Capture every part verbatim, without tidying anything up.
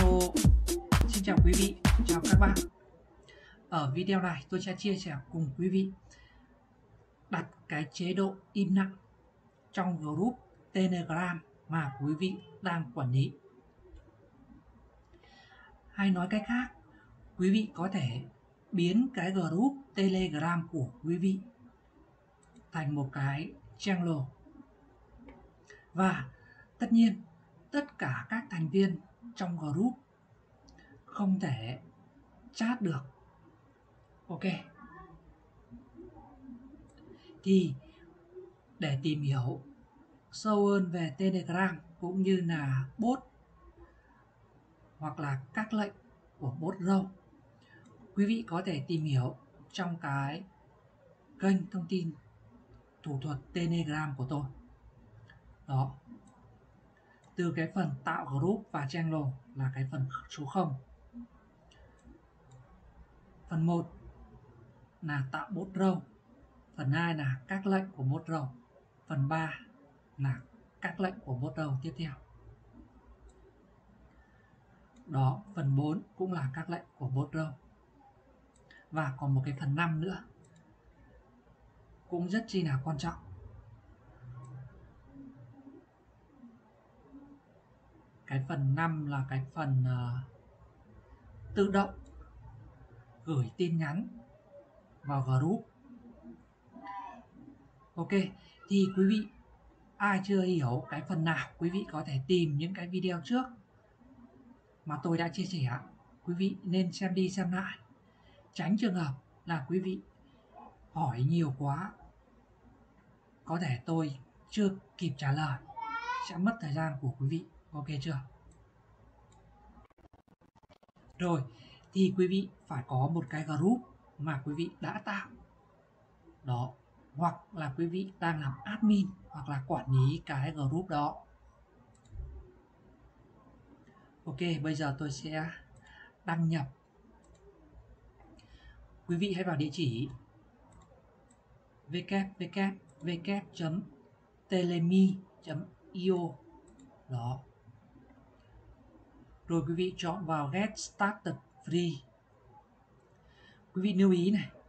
Xin chào quý vị, chào các bạn. Ở video này tôi sẽ chia sẻ cùng quý vị đặt cái chế độ im lặng trong group Telegram mà quý vị đang quản lý. Hay nói cách khác, quý vị có thể biến cái group Telegram của quý vị thành một cái channel. Và tất nhiên, tất cả các thành viên trong group không thể chat được. Ok. Thì để tìm hiểu sâu hơn về Telegram cũng như là bot hoặc là các lệnh của bot row, quý vị có thể tìm hiểu trong cái kênh thông tin thủ thuật Telegram của tôi. Đó. Từ cái phần tạo group và channel là cái phần số không. Phần một là tạo bot row. Phần hai là các lệnh của bot row. Phần ba là các lệnh của bot row tiếp theo. Đó, phần bốn cũng là các lệnh của bot row. Và còn một cái phần năm nữa cũng rất chi là quan trọng. Cái phần năm là cái phần uh, tự động gửi tin nhắn vào group. Ok, thì quý vị ai chưa hiểu cái phần nào, quý vị có thể tìm những cái video trước mà tôi đã chia sẻ. Quý vị nên xem đi xem lại, tránh trường hợp là quý vị hỏi nhiều quá, có thể tôi chưa kịp trả lời, sẽ mất thời gian của quý vị. Ok chưa? Rồi, thì quý vị phải có một cái group mà quý vị đã tạo. Đó, hoặc là quý vị đang làm admin hoặc là quản lý cái group đó. Ok, bây giờ tôi sẽ đăng nhập. Quý vị hãy vào địa chỉ w w w chấm telemi chấm i o. Đó. Rồi quý vị chọn vào Get Started Free. Quý vị lưu ý này,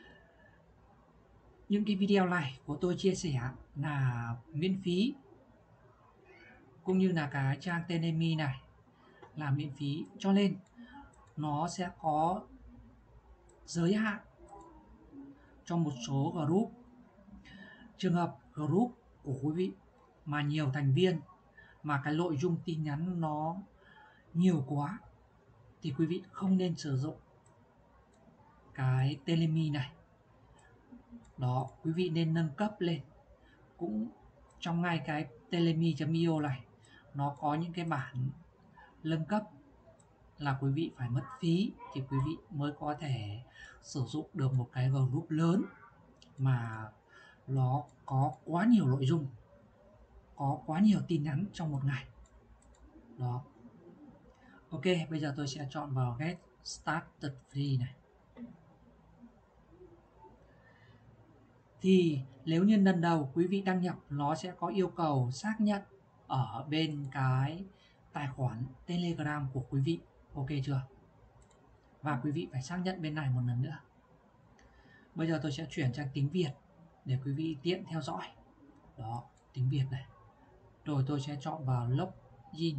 những cái video này của tôi chia sẻ là miễn phí, cũng như là cái trang Telemi này là miễn phí, cho nên nó sẽ có giới hạn trong một số group. Trường hợp group của quý vị mà nhiều thành viên mà cái nội dung tin nhắn nó nhiều quá thì quý vị không nên sử dụng cái Telemi này. Đó, quý vị nên nâng cấp lên. Cũng trong ngay cái telemi chấm i o này nó có những cái bản nâng cấp là quý vị phải mất phí thì quý vị mới có thể sử dụng được một cái group lớn mà nó có quá nhiều nội dung, có quá nhiều tin nhắn trong một ngày. Đó. Ok, bây giờ tôi sẽ chọn vào Get Started Free này. Thì nếu như lần đầu quý vị đăng nhập, nó sẽ có yêu cầu xác nhận ở bên cái tài khoản Telegram của quý vị. Ok chưa? Và quý vị phải xác nhận bên này một lần nữa. Bây giờ tôi sẽ chuyển sang tiếng Việt để quý vị tiện theo dõi. Đó, tiếng Việt này. Rồi tôi sẽ chọn vào Login.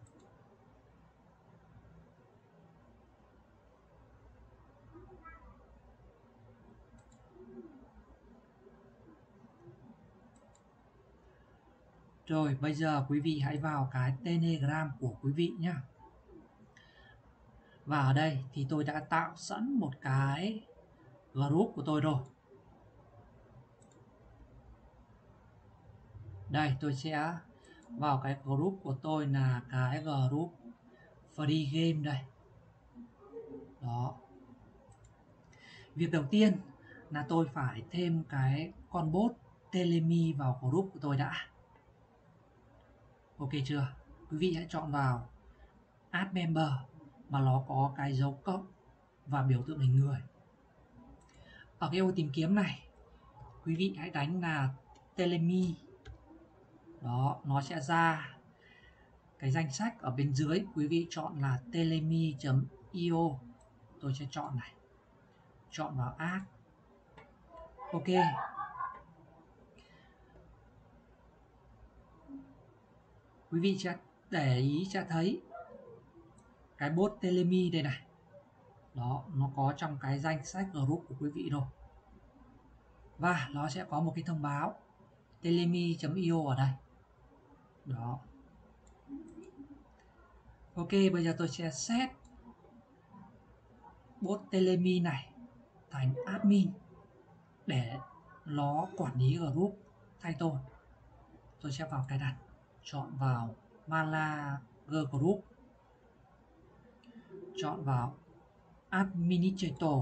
Rồi bây giờ quý vị hãy vào cái Telegram của quý vị nhé. Và ở đây thì tôi đã tạo sẵn một cái group của tôi rồi. Đây, tôi sẽ vào cái group của tôi là cái group Free Game đây. Đó. Việc đầu tiên là tôi phải thêm cái con bot Telemi vào group của tôi đã. Ok chưa? Quý vị hãy chọn vào Add Member mà nó có cái dấu cộng và biểu tượng hình người. Ở cái ô tìm kiếm này, quý vị hãy đánh là Telemi. Đó, nó sẽ ra cái danh sách ở bên dưới quý vị chọn là telemi chấm i o. Tôi sẽ chọn này, chọn vào add. Ok, quý vị sẽ để ý sẽ thấy cái bot telemi đây này, đó, nó có trong cái danh sách group của quý vị rồi, và nó sẽ có một cái thông báo telemi chấm i o ở đây, đó. Ok, bây giờ tôi sẽ set bot telemi này thành admin để nó quản lý group thay tôi. Tôi sẽ vào cài đặt, chọn vào Malager Group, chọn vào Administrator.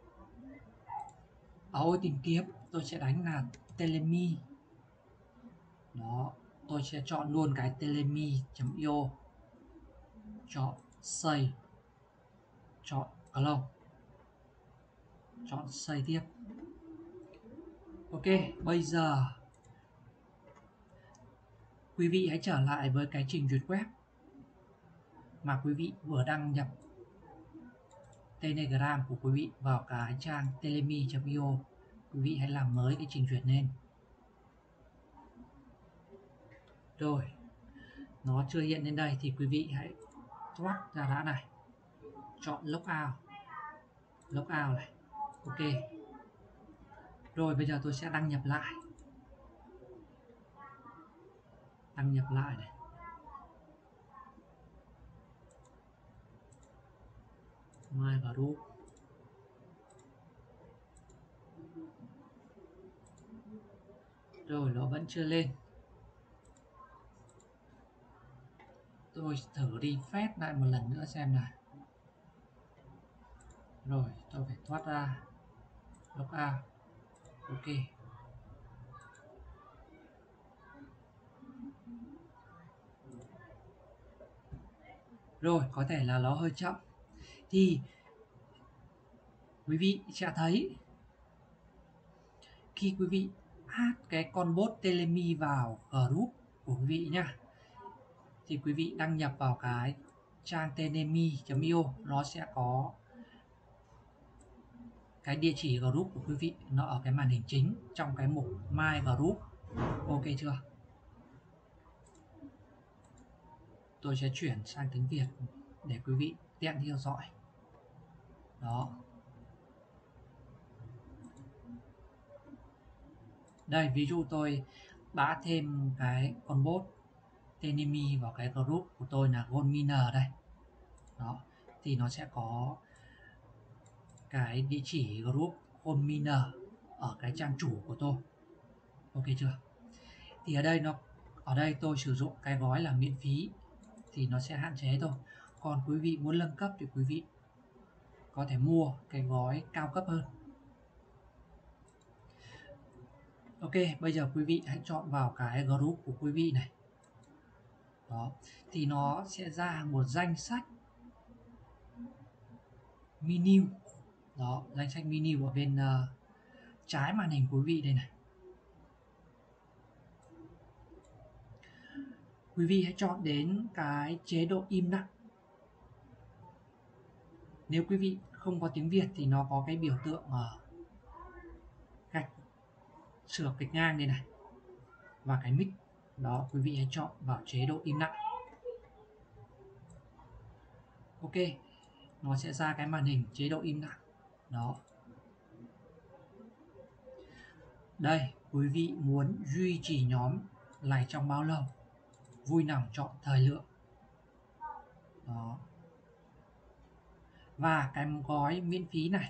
Ở ô tìm kiếm tôi sẽ đánh là telemi, đó, tôi sẽ chọn luôn cái telemi chấm i o, chọn save, chọn clone, chọn save tiếp. Ok, bây giờ quý vị hãy trở lại với cái trình duyệt web mà quý vị vừa đăng nhập Telegram của quý vị vào cái trang telemi chấm i o. Quý vị hãy làm mới cái trình duyệt lên. Rồi, nó chưa hiện lên đây thì quý vị hãy thoát ra đã này, chọn logout, logout này. Ok, rồi bây giờ tôi sẽ đăng nhập lại, đăng nhập lại này. My group, rồi nó vẫn chưa lên. Tôi thử refresh lại một lần nữa xem nào. Rồi tôi phải thoát ra, logout. Ok, rồi có thể là nó hơi chậm, thì quý vị sẽ thấy khi quý vị add cái con bot telemi vào group của quý vị nhá, thì quý vị đăng nhập vào cái trang telemi chấm i o, nó sẽ có cái địa chỉ group của quý vị nó ở cái màn hình chính trong cái mục My Group. Ok chưa? Tôi sẽ chuyển sang tiếng Việt để quý vị tiện theo dõi. Đó. Đây, ví dụ tôi đã thêm cái con bot telemi vào cái group của tôi là Goldminer đây. Đó, thì nó sẽ có cái địa chỉ group Goldminer ở cái trang chủ của tôi. Ok chưa? Thì ở đây nó ở đây tôi sử dụng cái gói là miễn phí thì nó sẽ hạn chế thôi. Còn quý vị muốn nâng cấp thì quý vị có thể mua cái gói cao cấp hơn. Ok, bây giờ quý vị hãy chọn vào cái group của quý vị này. Đó, thì nó sẽ ra một danh sách menu. Đó, danh sách menu ở bên uh, trái màn hình quý vị đây này. Quý vị hãy chọn đến cái chế độ im lặng. Nếu quý vị không có tiếng Việt thì nó có cái biểu tượng ở gạch sửa gạch ngang đây này và cái mic. Đó, quý vị hãy chọn vào chế độ im lặng. Ok, nó sẽ ra cái màn hình chế độ im lặng. Đó. Đây, quý vị muốn duy trì nhóm này trong bao lâu? Vui lòng chọn thời lượng. Đó. Và cái gói miễn phí này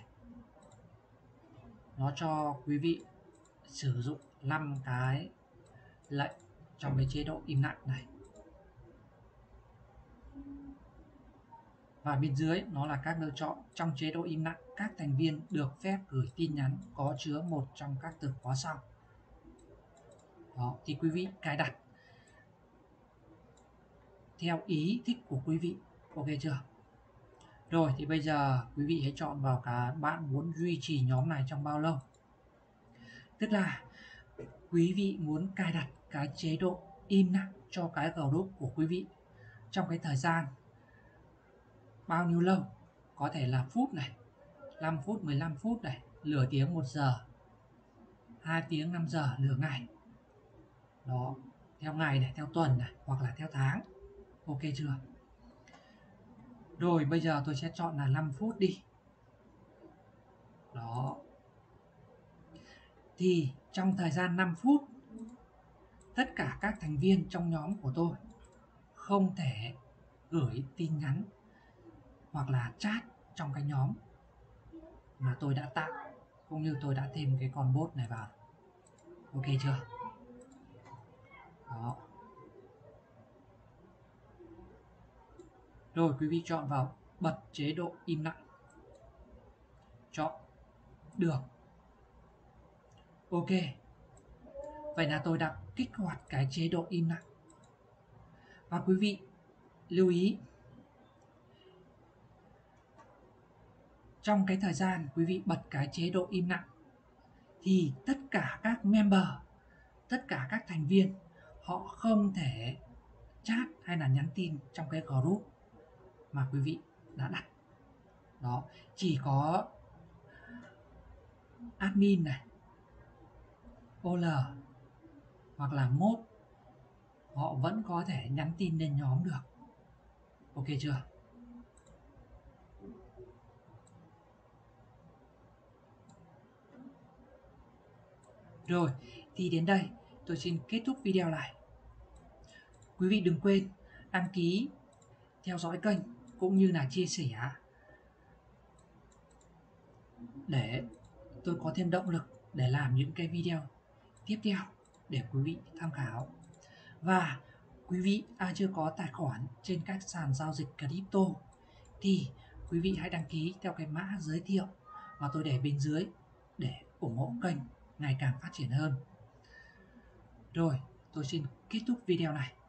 nó cho quý vị sử dụng năm cái lệnh trong cái chế độ im lặng này. Và bên dưới nó là các lựa chọn. Trong chế độ im lặng, các thành viên được phép gửi tin nhắn có chứa một trong các từ khóa sau. Đó, thì quý vị cài đặt theo ý thích của quý vị. Ok chưa? Rồi thì bây giờ quý vị hãy chọn vào cái bạn muốn duy trì nhóm này trong bao lâu. Tức là quý vị muốn cài đặt cái chế độ im lặng cho cái group của quý vị trong cái thời gian bao nhiêu lâu, có thể là phút này, năm phút, mười lăm phút này, nửa tiếng, một giờ, hai tiếng, năm giờ, nửa ngày. Đó, theo ngày này, theo tuần này, hoặc là theo tháng. Ok chưa? Rồi bây giờ tôi sẽ chọn là năm phút đi. Đó. Thì trong thời gian năm phút, tất cả các thành viên trong nhóm của tôi không thể gửi tin nhắn hoặc là chat trong cái nhóm mà tôi đã tạo, cũng như tôi đã thêm cái con bot này vào. Ok chưa? Đó. Rồi quý vị chọn vào bật chế độ im lặng. Chọn được. Ok. Vậy là tôi đã kích hoạt cái chế độ im lặng. Và quý vị lưu ý, trong cái thời gian quý vị bật cái chế độ im lặng thì tất cả các member, tất cả các thành viên họ không thể chat hay là nhắn tin trong cái group mà quý vị đã đặt. Đó, chỉ có admin này, ô lờ hoặc là mod họ vẫn có thể nhắn tin lên nhóm được. Ok chưa? Rồi, thì đến đây tôi xin kết thúc video này. Quý vị đừng quên đăng ký theo dõi kênh cũng như là chia sẻ để tôi có thêm động lực để làm những cái video tiếp theo để quý vị tham khảo. Và quý vị ai chưa có tài khoản trên các sàn giao dịch crypto thì quý vị hãy đăng ký theo cái mã giới thiệu mà tôi để bên dưới để ủng hộ kênh ngày càng phát triển hơn. Rồi, tôi xin kết thúc video này.